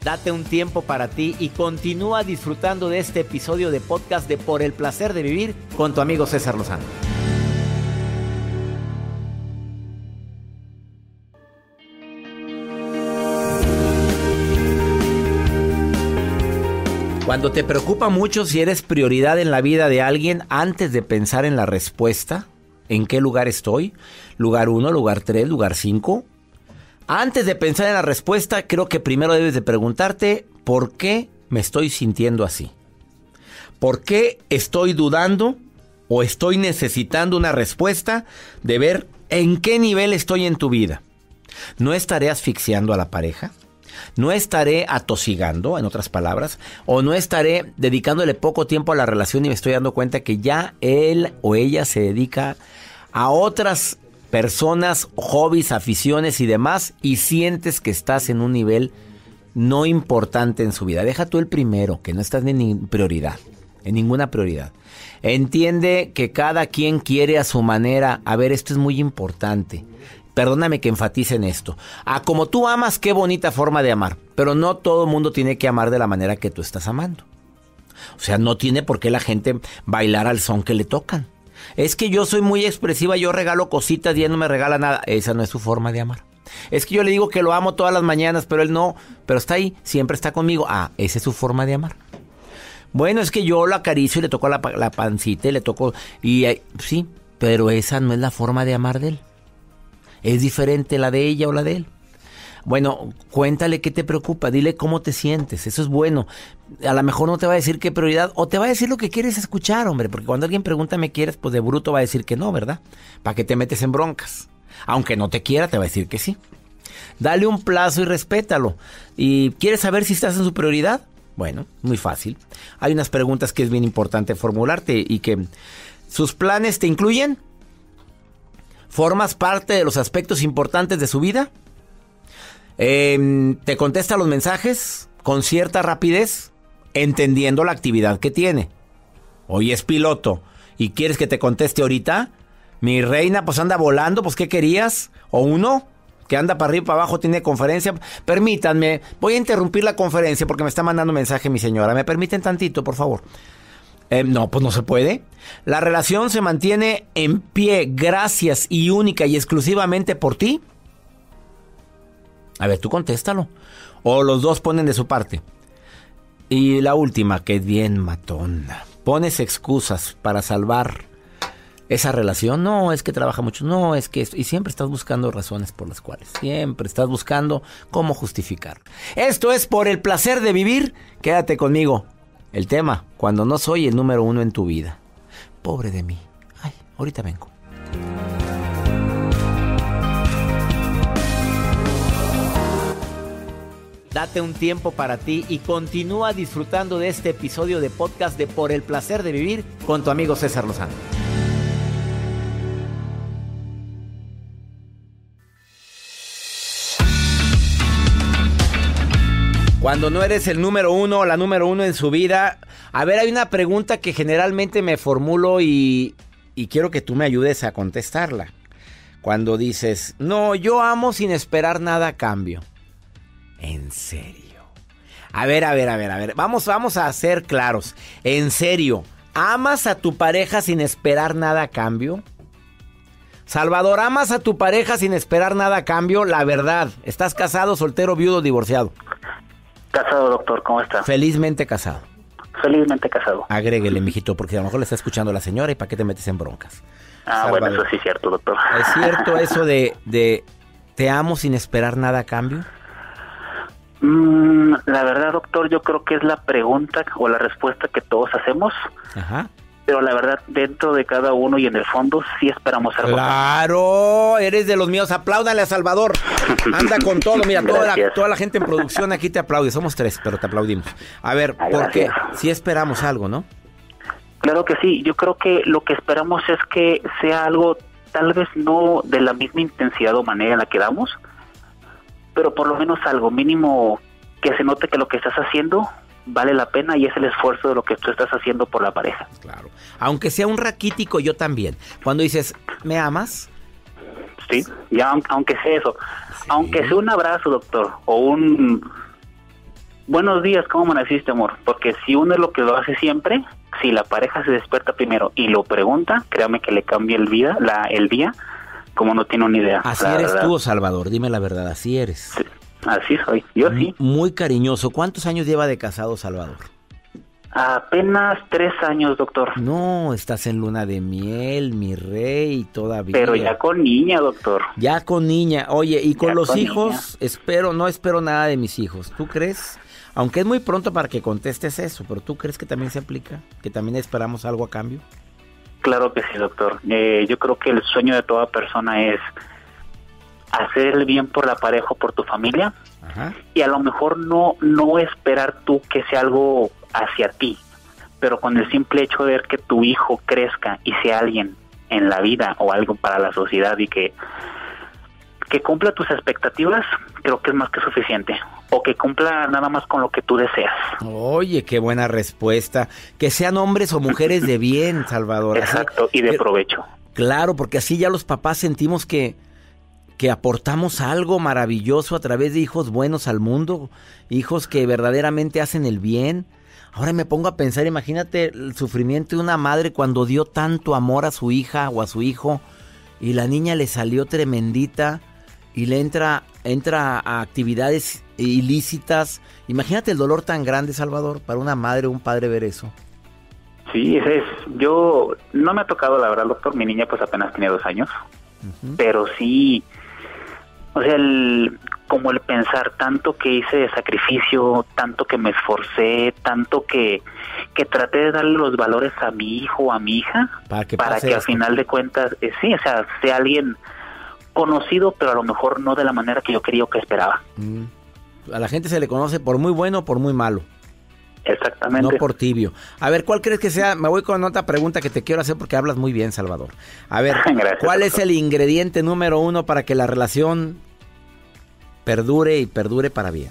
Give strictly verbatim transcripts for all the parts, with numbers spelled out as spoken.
Date un tiempo para ti y continúa disfrutando de este episodio de podcast de Por el Placer de Vivir con tu amigo César Lozano. Cuando te preocupa mucho si eres prioridad en la vida de alguien, antes de pensar en la respuesta, ¿en qué lugar estoy? ¿Lugar uno, lugar tres, lugar cinco? Antes de pensar en la respuesta, creo que primero debes de preguntarte, ¿por qué me estoy sintiendo así? ¿Por qué estoy dudando o estoy necesitando una respuesta de ver en qué nivel estoy en tu vida? ¿No estaré asfixiando a la pareja? ¿No estaré atosigando, en otras palabras? ¿O no estaré dedicándole poco tiempo a la relación y me estoy dando cuenta que ya él o ella se dedica a otras personas, hobbies, aficiones y demás, y sientes que estás en un nivel no importante en su vida? Deja tú el primero, que no estás en prioridad, en ninguna prioridad. Entiende que cada quien quiere a su manera. A ver, esto es muy importante. Perdóname que enfatice en esto. Ah, como tú amas, qué bonita forma de amar. Pero no todo el mundo tiene que amar de la manera que tú estás amando. O sea, no tiene por qué la gente bailar al son que le tocan. Es que yo soy muy expresiva, yo regalo cositas y él no me regala nada. Esa no es su forma de amar. Es que yo le digo que lo amo todas las mañanas, pero él no. Pero está ahí, siempre está conmigo. Ah, esa es su forma de amar. Bueno, es que yo lo acaricio y le toco la, la pancita y le toco... y eh, sí, pero esa no es la forma de amar de él. ¿Es diferente la de ella o la de él? Bueno, cuéntale qué te preocupa, dile cómo te sientes, eso es bueno. A lo mejor no te va a decir qué prioridad, o te va a decir lo que quieres escuchar, hombre, porque cuando alguien pregunta ¿me quieres? Pues de bruto va a decir que no, ¿verdad? ¿Para qué te metes en broncas? Aunque no te quiera, te va a decir que sí. Dale un plazo y respétalo. ¿Y quieres saber si estás en su prioridad? Bueno, muy fácil. Hay unas preguntas que es bien importante formularte y que sus planes te incluyen. ¿Formas parte de los aspectos importantes de su vida? Eh, ¿Te contesta los mensajes con cierta rapidez, entendiendo la actividad que tiene? Hoy es piloto y quieres que te conteste ahorita. Mi reina, pues anda volando, pues ¿qué querías? O uno que anda para arriba y para abajo, tiene conferencia. Permítanme, voy a interrumpir la conferencia porque me está mandando un mensaje mi señora. ¿Me permiten tantito, por favor? Eh, no, pues no se puede. La relación se mantiene en pie gracias y única y exclusivamente por ti. A ver, tú contéstalo. O los dos ponen de su parte. Y la última, que es bien matona. Pones excusas para salvar esa relación. No, es que trabaja mucho. No, es que... esto. Y siempre estás buscando razones por las cuales. Siempre estás buscando cómo justificar. Esto es Por el Placer de Vivir. Quédate conmigo. El tema, cuando no soy el número uno en tu vida. Pobre de mí. Ay, ahorita vengo. Date un tiempo para ti y continúa disfrutando de este episodio de podcast de Por el Placer de Vivir con tu amigo César Lozano. Cuando no eres el número uno o la número uno en su vida. A ver, hay una pregunta que generalmente me formulo y, y quiero que tú me ayudes a contestarla. Cuando dices, no, yo amo sin esperar nada a cambio. ¿En serio? A ver, a ver, a ver, a ver. Vamos, vamos a ser claros. ¿En serio? ¿Amas a tu pareja sin esperar nada a cambio? Salvador, ¿amas a tu pareja sin esperar nada a cambio? La verdad, ¿estás casado, soltero, viudo, divorciado? Casado, doctor, ¿cómo está? Felizmente casado. Felizmente casado. Agréguele, mijito, porque a lo mejor le está escuchando la señora y ¿para qué te metes en broncas? Ah, Salvador. Bueno, eso sí es cierto, doctor. ¿Es cierto eso de, de te amo sin esperar nada a cambio? Mm, la verdad, doctor, yo creo que es la pregunta o la respuesta que todos hacemos. Ajá. Pero la verdad, dentro de cada uno y en el fondo, sí esperamos algo. ¡Claro! Eres de los míos. Apláudale a Salvador. Anda con todo. Mira, toda la, toda la gente en producción aquí te aplaude. Somos tres, pero te aplaudimos. A ver, Ay, porque sí esperamos algo, ¿no? Claro que sí. Yo creo que lo que esperamos es que sea algo, tal vez no de la misma intensidad o manera en la que damos, pero por lo menos algo mínimo que se note que lo que estás haciendo vale la pena y es el esfuerzo de lo que tú estás haciendo por la pareja. Claro. Aunque sea un raquítico, yo también. Cuando dices, ¿me amas? Sí, ya aunque sea eso. Sí. Aunque sea un abrazo, doctor, o un buenos días, ¿cómo amaneciste, amor? Porque si uno es lo que lo hace siempre, si la pareja se despierta primero y lo pregunta, créame que le cambia el vida, la, el día, como no tiene una idea. Así eres verdad. Tú, Salvador, dime la verdad, así eres. Sí, así soy, yo muy, sí. Muy cariñoso. ¿Cuántos años lleva de casado, Salvador? Apenas tres años, doctor. No, estás en luna de miel, mi rey, todavía. Pero ya con niña, doctor. Ya con niña. Oye, y con ya los con hijos, niña. espero, no espero nada de mis hijos. ¿Tú crees? Aunque es muy pronto para que contestes eso, pero ¿tú crees que también se aplica? ¿Que también esperamos algo a cambio? Claro que sí, doctor. Eh, yo creo que el sueño de toda persona es hacer el bien por la pareja o por tu familia. Ajá. Y a lo mejor no, no esperar tú que sea algo hacia ti, pero con el simple hecho de ver que tu hijo crezca y sea alguien en la vida o algo para la sociedad y que, que cumpla tus expectativas, creo que es más que suficiente. O que cumpla nada más con lo que tú deseas. Oye, qué buena respuesta. Que sean hombres o mujeres de bien, Salvador. Exacto, así, y de pero, provecho. Claro, porque así ya los papás sentimos que, que aportamos algo maravilloso a través de hijos buenos al mundo. Hijos que verdaderamente hacen el bien. Ahora me pongo a pensar, imagínate el sufrimiento de una madre cuando dio tanto amor a su hija o a su hijo y la niña le salió tremendita y le entra, entra a actividades ilícitas. Imagínate el dolor tan grande, Salvador, para una madre o un padre ver eso. Sí, ese es. Yo no me ha tocado, la verdad, doctor. Mi niña pues apenas tiene dos años, uh-huh. Pero sí, o sea, el, como el pensar tanto que hice de sacrificio, tanto que me esforcé, tanto que, que traté de darle los valores a mi hijo o a mi hija, para que, para que al final de cuentas, eh, sí, o sea, sea alguien conocido, pero a lo mejor no de la manera que yo quería o que esperaba. Mm. A la gente se le conoce por muy bueno o por muy malo. Exactamente. No por tibio. A ver, ¿cuál crees que sea? Me voy con otra pregunta que te quiero hacer porque hablas muy bien, Salvador. A ver, Gracias, ¿cuál doctor. es el ingrediente número uno para que la relación perdure y perdure para bien?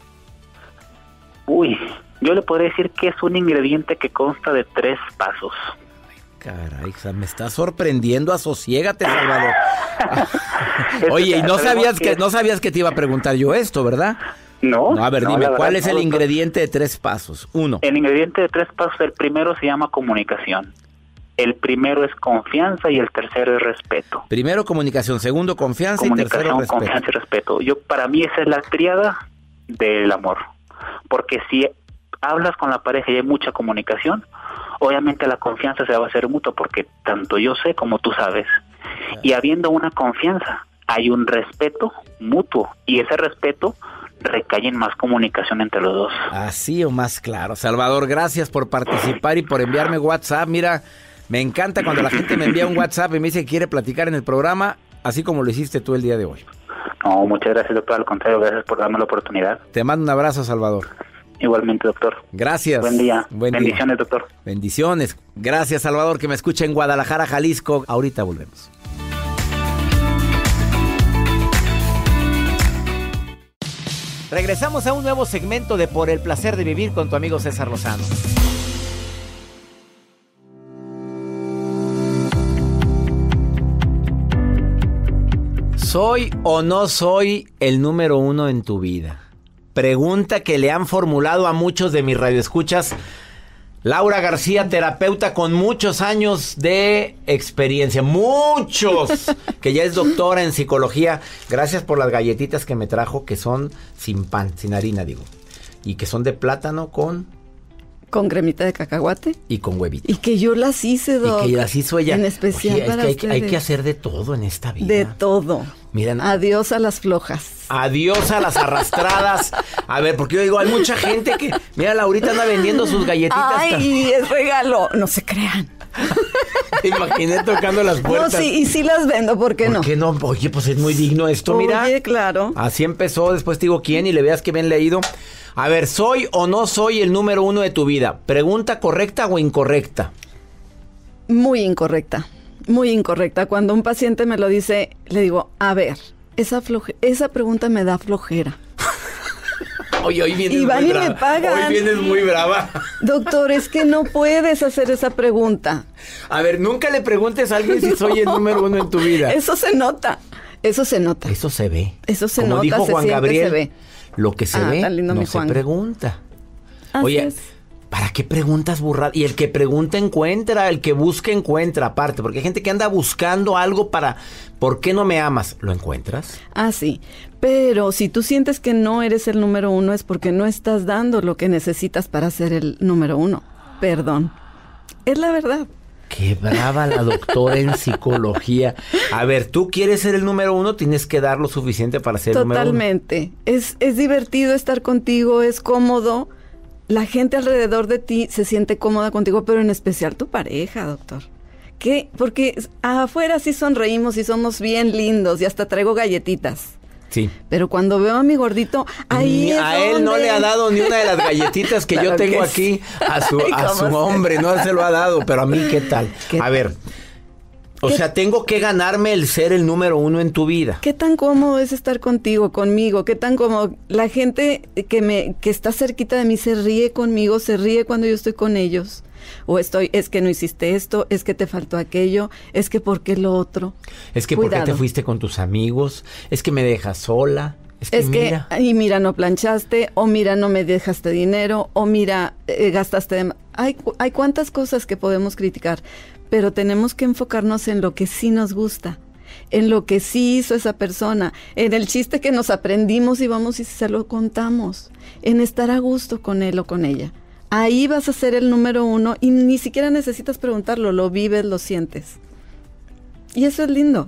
Uy, yo le podría decir que es un ingrediente que consta de tres pasos. Caray, me está sorprendiendo, asosiégate, Salvador. Oye, y no sabías que... que no sabías que te iba a preguntar yo esto, ¿verdad? No. No, a ver, no, dime, ¿cuál verdad, es el no, ingrediente de tres pasos? Uno. El ingrediente de tres pasos, el primero se llama comunicación. El primero es confianza y el tercero es respeto. Primero comunicación, segundo confianza y tercero respeto. Confianza y respeto. Yo, para mí esa es la tríada del amor. Porque si hablas con la pareja y hay mucha comunicación, obviamente la confianza se va a hacer mutua porque tanto yo sé como tú sabes. Claro. Y habiendo una confianza, hay un respeto mutuo y ese respeto recae en más comunicación entre los dos. Así o más claro. Salvador, gracias por participar y por enviarme WhatsApp. Mira, me encanta cuando la gente me envía un WhatsApp y me dice que quiere platicar en el programa, así como lo hiciste tú el día de hoy. No, muchas gracias, doctor. Al contrario, gracias por darme la oportunidad. Te mando un abrazo, Salvador. Igualmente, doctor. Gracias. Buen día. Buen Bendiciones, día. doctor. Bendiciones. Gracias, Salvador, que me escucha en Guadalajara, Jalisco. Ahorita volvemos. Regresamos a un nuevo segmento de Por el Placer de Vivir con tu amigo César Lozano. ¿Soy o no soy el número uno en tu vida? Pregunta que le han formulado a muchos de mis radioescuchas. Laura García, terapeuta con muchos años de experiencia, muchos, que ya es doctora en psicología. Gracias por las galletitas que me trajo, que son sin pan, sin harina, digo. Y que son de plátano con... Con cremita de cacahuate. Y con huevito. Y que yo las hice, doc. Y que las hizo ella. En especial Oye, para es que hay, ustedes. hay que hacer de todo en esta vida. De todo. Miren. Adiós a las flojas. Adiós a las arrastradas. A ver, porque yo digo, hay mucha gente que... Mira, Laurita anda vendiendo sus galletitas. Ay, es regalo. No se crean. Te imaginé tocando las puertas. No, sí, y sí las vendo, ¿por qué ¿Por no? qué no? Oye, pues es muy digno esto, mira. Oye, claro. Así empezó, después te digo quién y le veas que bien leído. A ver, ¿soy o no soy el número uno de tu vida? ¿Pregunta correcta o incorrecta? Muy incorrecta, muy incorrecta. Cuando un paciente me lo dice, le digo, a ver, esa, floje- esa pregunta me da flojera. Oye, hoy vienes Y van muy y brava. me pagan. Hoy vienes muy brava. Doctor, es que no puedes hacer esa pregunta. A ver, nunca le preguntes a alguien si soy el número uno en tu vida. Eso se nota, eso se nota. Eso se ve. Eso se Como nota, dijo se Juan siente, Gabriel, se ve. Lo que se Ah, ve tan lindo no mi se Juan. pregunta. Así Oye, es. ¿para qué preguntas burradas? Y el que pregunta encuentra, el que busca encuentra, aparte. Porque hay gente que anda buscando algo para... ¿Por qué no me amas? ¿Lo encuentras? Ah, sí. Pero si tú sientes que no eres el número uno es porque no estás dando lo que necesitas para ser el número uno. Perdón. Es la verdad. Qué brava la doctora en psicología. A ver, tú quieres ser el número uno, tienes que dar lo suficiente para ser el número uno. Totalmente. Es, es divertido estar contigo, es cómodo. La gente alrededor de ti se siente cómoda contigo, pero en especial tu pareja, doctor. ¿Qué? Porque afuera sí sonreímos y somos bien lindos y hasta traigo galletitas. Sí. Pero cuando veo a mi gordito, ahí Ni es a él donde... no le ha dado ni una de las galletitas que Claro yo tengo que aquí sí. a su, Ay, a ¿cómo su se- hombre, no se lo ha dado, pero a mí, ¿qué tal? ¿Qué A tal? ver, o ¿Qué- sea, tengo que ganarme el ser el número uno en tu vida. ¿Qué tan cómodo es estar contigo, conmigo? ¿Qué tan cómodo? La gente que me que está cerquita de mí se ríe conmigo, se ríe cuando yo estoy con ellos. O estoy, es que no hiciste esto, es que te faltó aquello, es que por qué lo otro. Es que ¿por qué te Cuidado. fuiste con tus amigos? Es que me dejas sola. Es que Es que, mira. y mira, no planchaste, o mira, no me dejaste dinero, o mira, eh, gastaste de ma- Hay, cu- hay cuantas cosas que podemos criticar, pero tenemos que enfocarnos en lo que sí nos gusta, en lo que sí hizo esa persona, en el chiste que nos aprendimos y vamos y se lo contamos, en estar a gusto con él o con ella. Ahí vas a ser el número uno y ni siquiera necesitas preguntarlo, lo vives, lo sientes. Y eso es lindo.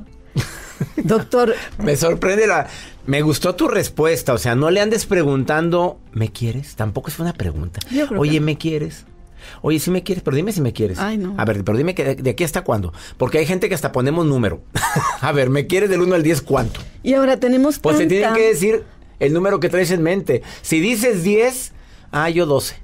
Doctor, Me sorprende la... Me gustó tu respuesta, o sea, no le andes preguntando, ¿me quieres? Tampoco es una pregunta. Yo creo Oye, que- ¿me quieres? Oye, sí me quieres, pero dime si me quieres. Ay, no. A ver, pero dime que de, de aquí hasta cuándo. Porque hay gente que hasta ponemos número. A ver, ¿me quieres del uno al diez cuánto? y ahora tenemos Pues te tanta- tienen que decir el número que traes en mente. Si dices diez, ah, yo doce.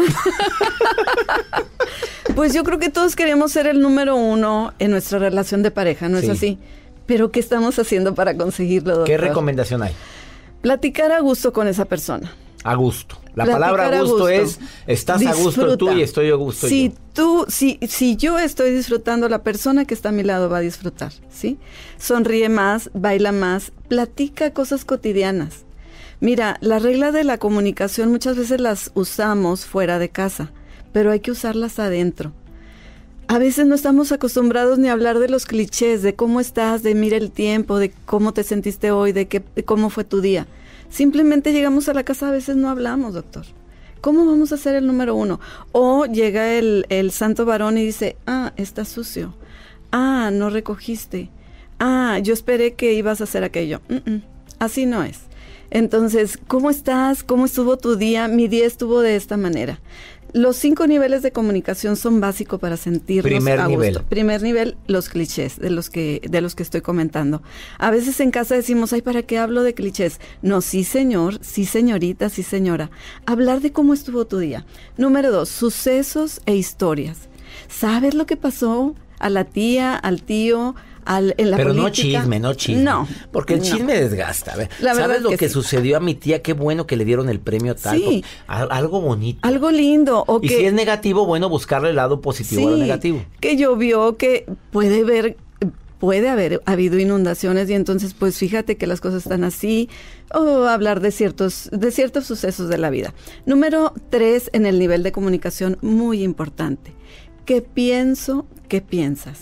Pues yo creo que todos queremos ser el número uno en nuestra relación de pareja, ¿no Sí. es así? Pero ¿qué estamos haciendo para conseguirlo, doctor? ¿Qué recomendación hay? Platicar a gusto con esa persona. A gusto. La Platicar palabra a a gusto, gusto. es, estás a gusto Disfruta. tú y estoy a gusto Si yo. tú, si, si yo estoy disfrutando, la persona que está a mi lado va a disfrutar, ¿sí? Sonríe más, baila más, platica cosas cotidianas. Mira, la regla de la comunicación muchas veces las usamos fuera de casa, pero hay que usarlas adentro. A veces no estamos acostumbrados ni a hablar de los clichés, de cómo estás, de mira el tiempo, de cómo te sentiste hoy, de, qué, de cómo fue tu día. Simplemente llegamos a la casa, a veces no hablamos, doctor. ¿Cómo vamos a ser el número uno? O llega el, el santo varón y dice, ah, está sucio. Ah, no recogiste. Ah, yo esperé que ibas a hacer aquello. Mm-mm, así no es. Entonces, ¿cómo estás? ¿Cómo estuvo tu día? Mi día estuvo de esta manera. Los cinco niveles de comunicación son básicos para sentirnos Primer a gusto. nivel. Primer nivel, los clichés de los que de los que estoy comentando. A veces en casa decimos, ay, ¿para qué hablo de clichés? No, sí señor, sí señorita, sí señora. Hablar de cómo estuvo tu día. Número dos, sucesos e historias. ¿Sabes lo que pasó a la tía, al tío, al, en la Pero no política? chisme, no chisme. No. Porque el no. chisme desgasta. A ver, La verdad ¿sabes lo que que, sí. sucedió a mi tía? Qué bueno que le dieron el premio tal. Sí. Al- algo bonito. Algo lindo. O Y que, si es negativo, bueno, buscarle el lado positivo a lo negativo. Que llovió, que puede ver, puede haber habido inundaciones y entonces pues fíjate que las cosas están así, o hablar de ciertos, de ciertos sucesos de la vida. Número tres, en el nivel de comunicación, muy importante. ¿Qué pienso? ¿Qué piensas?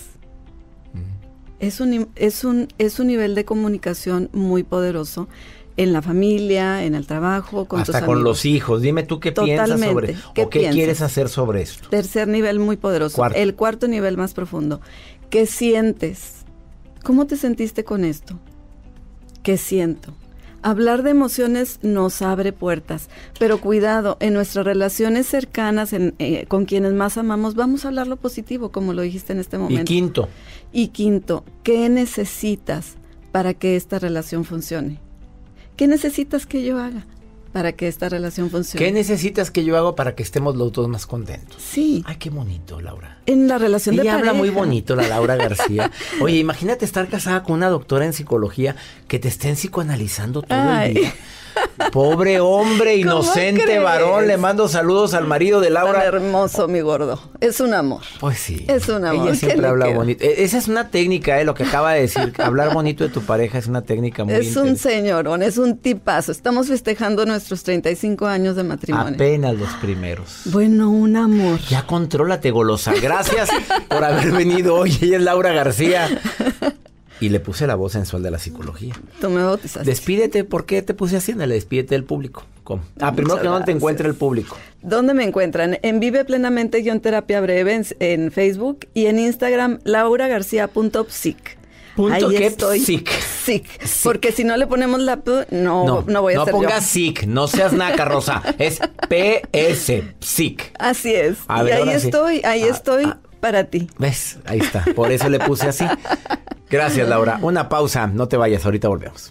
Es un, es un, es un nivel de comunicación muy poderoso en la familia, en el trabajo, con tus Hasta con amigos. los hijos. Dime tú qué piensas Totalmente. sobre... ¿Qué o qué piensas? quieres hacer sobre esto. Tercer nivel muy poderoso. Cuarto. El cuarto nivel más profundo. ¿Qué sientes? ¿Cómo te sentiste con esto? ¿Qué siento? Hablar de emociones nos abre puertas, pero cuidado, en nuestras relaciones cercanas, en, eh, con quienes más amamos, vamos a hablar lo positivo, como lo dijiste en este Y momento. quinto, Y quinto, ¿qué necesitas para que esta relación funcione? ¿Qué necesitas que yo haga para que esta relación funcione? ¿qué necesitas que yo haga para que estemos los dos más contentos? Sí, Ay, qué bonito, Laura. en la relación de Ella pareja. habla muy bonito, la Laura García. Oye, imagínate estar casada con una doctora en psicología que te estén psicoanalizando todo Ay. el día. Pobre hombre, inocente varón. Le mando saludos al marido de Laura. Tan hermoso, mi gordo. Es un amor. Pues sí. Es un amor. Ella siempre habla bonito. Esa es una técnica, eh, lo que acaba de decir. Hablar bonito de tu pareja es una técnica muy Es un señorón, es un tipazo. Estamos festejando nuestros treinta y cinco años de matrimonio. Apenas los primeros. Bueno, un amor. Ya contrólate, golosa. Gracias por haber venido hoy. Ella es Laura García. Y le puse la voz sensual de la psicología. Tú me bautizaste. Despídete. ¿Por qué te puse así? Dale, despídete del público. ¿Cómo? Ah, primero que no te encuentre el público. ¿Dónde me encuentran? En Vive Plenamente guión terapia breve en, en Facebook y en Instagram lauragarcia.psic. Punto Ahí que estoy. Psic. Psic. Porque si no le ponemos la P, no, no, no voy a no ser pongas yo. Psic, no seas naca, Rosa. Es P S, Psic. Así es. A y ver, ahí ahora sí. estoy, ahí Ah, estoy ah. para ti. ¿Ves? Ahí está. Por eso le puse así. Gracias, Laura. Una pausa. No te vayas. Ahorita volvemos.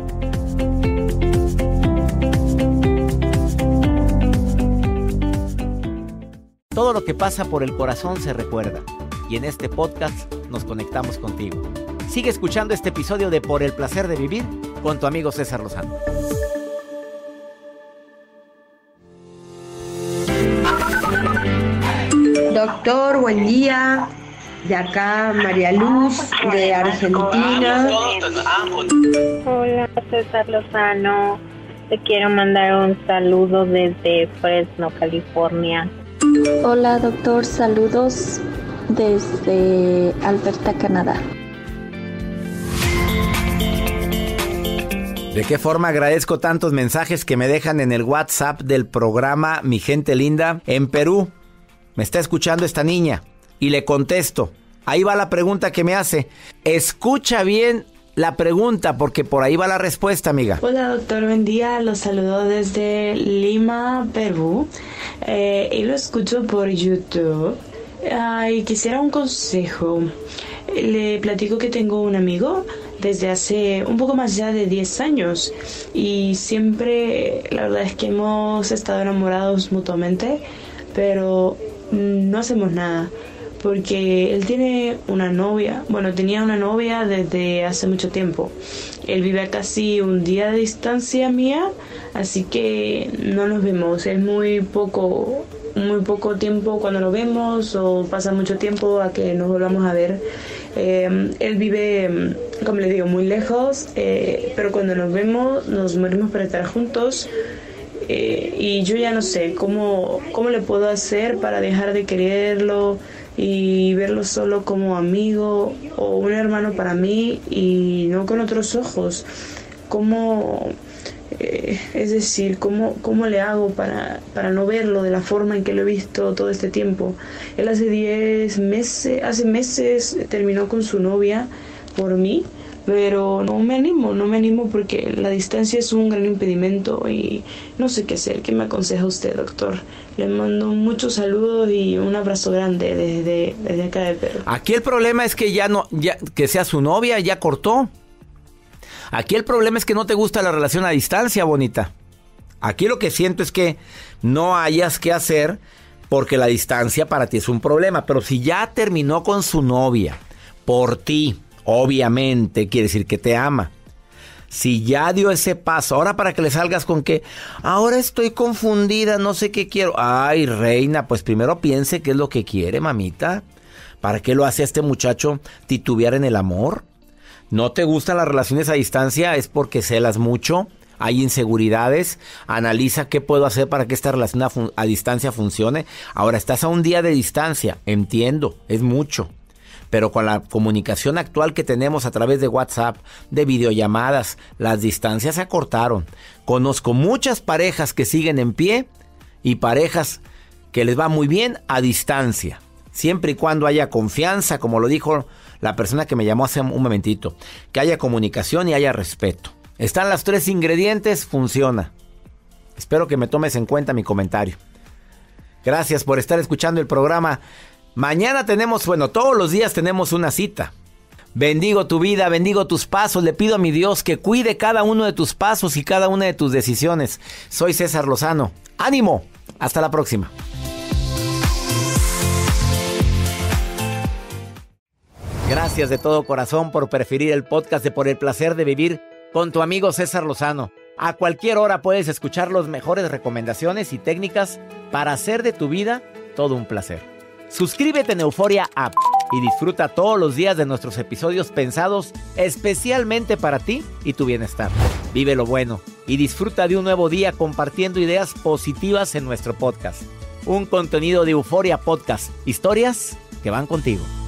Todo lo que pasa por el corazón se recuerda. Y en este podcast nos conectamos contigo. Sigue escuchando este episodio de Por el Placer de Vivir con tu amigo César Lozano. Doctor, buen día. De acá María Luz, de Argentina. Hola, César Lozano. Te quiero mandar un saludo desde Fresno, California. Hola, doctor. Saludos desde Alberta, Canadá. ¿De qué forma agradezco tantos mensajes que me dejan en el WhatsApp del programa Mi Gente Linda? En Perú me está escuchando esta niña y le contesto. Ahí va la pregunta que me hace. Escucha bien la pregunta porque por ahí va la respuesta, amiga. Hola, doctor, buen día. Los saludo desde Lima, Perú. Eh, y lo escucho por YouTube. Ay, quisiera un consejo. Le platico que tengo un amigo desde hace un poco más ya de diez años y siempre, la verdad es que hemos estado enamorados mutuamente, pero no hacemos nada porque él tiene una novia, bueno, tenía una novia desde hace mucho tiempo. Él vive a casi un día de distancia mía, así que no nos vemos, es muy poco muy poco tiempo cuando nos vemos o pasa mucho tiempo a que nos volvamos a ver. Eh, él vive, como les digo, muy lejos, eh, pero cuando nos vemos nos morimos para estar juntos. Eh, y yo ya no sé cómo, cómo le puedo hacer para dejar de quererlo y verlo solo como amigo o un hermano para mí y no con otros ojos. ¿Cómo, eh, es decir, cómo, cómo le hago para, para no verlo de la forma en que lo he visto todo este tiempo? Él hace diez meses, hace meses terminó con su novia por mí, pero no me animo, no me animo porque la distancia es un gran impedimento y no sé qué hacer. ¿Qué me aconseja usted, doctor? Le mando muchos saludos y un abrazo grande desde, desde acá de Perú. Aquí el problema es que ya no, ya que sea su novia, ya cortó. Aquí el problema es que no te gusta la relación a distancia, bonita. Aquí lo que siento es que no hayas que hacer porque la distancia para ti es un problema. Pero si ya terminó con su novia por ti, obviamente quiere decir que te ama. Si ya dio ese paso, ahora para que le salgas con que ahora estoy confundida, no sé qué quiero. Ay, reina, pues primero piense qué es lo que quiere, mamita. ¿Para qué lo hace este muchacho titubear en el amor? ¿No te gustan las relaciones a distancia? ¿Es porque celas mucho? ¿Hay inseguridades? Analiza qué puedo hacer para que esta relación a, fun- a distancia funcione. Ahora estás a un día de distancia, entiendo, es mucho. Pero con la comunicación actual que tenemos a través de WhatsApp, de videollamadas, las distancias se acortaron. Conozco muchas parejas que siguen en pie y parejas que les va muy bien a distancia. Siempre y cuando haya confianza, como lo dijo la persona que me llamó hace un momentito. Que haya comunicación y haya respeto. Están los tres ingredientes, funciona. Espero que me tomes en cuenta mi comentario. Gracias por estar escuchando el programa. Mañana tenemos, bueno, todos los días tenemos una cita. Bendigo tu vida, bendigo tus pasos. Le pido a mi Dios que cuide cada uno de tus pasos y cada una de tus decisiones. Soy César Lozano. ¡Ánimo! Hasta la próxima. Gracias de todo corazón por preferir el podcast de Por el Placer de Vivir con tu amigo César Lozano. A cualquier hora puedes escuchar las mejores recomendaciones y técnicas para hacer de tu vida todo un placer. Suscríbete en Euforia App y disfruta todos los días de nuestros episodios pensados especialmente para ti y tu bienestar. Vive lo bueno y disfruta de un nuevo día compartiendo ideas positivas en nuestro podcast. Un contenido de Euforia Podcast. Historias que van contigo.